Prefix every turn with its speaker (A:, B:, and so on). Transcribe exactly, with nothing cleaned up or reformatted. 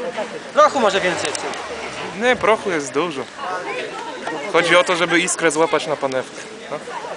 A: Prochu może więcej.
B: Nie, prochu jest dużo. Chodzi o to, żeby iskrę złapać na panewkę. No.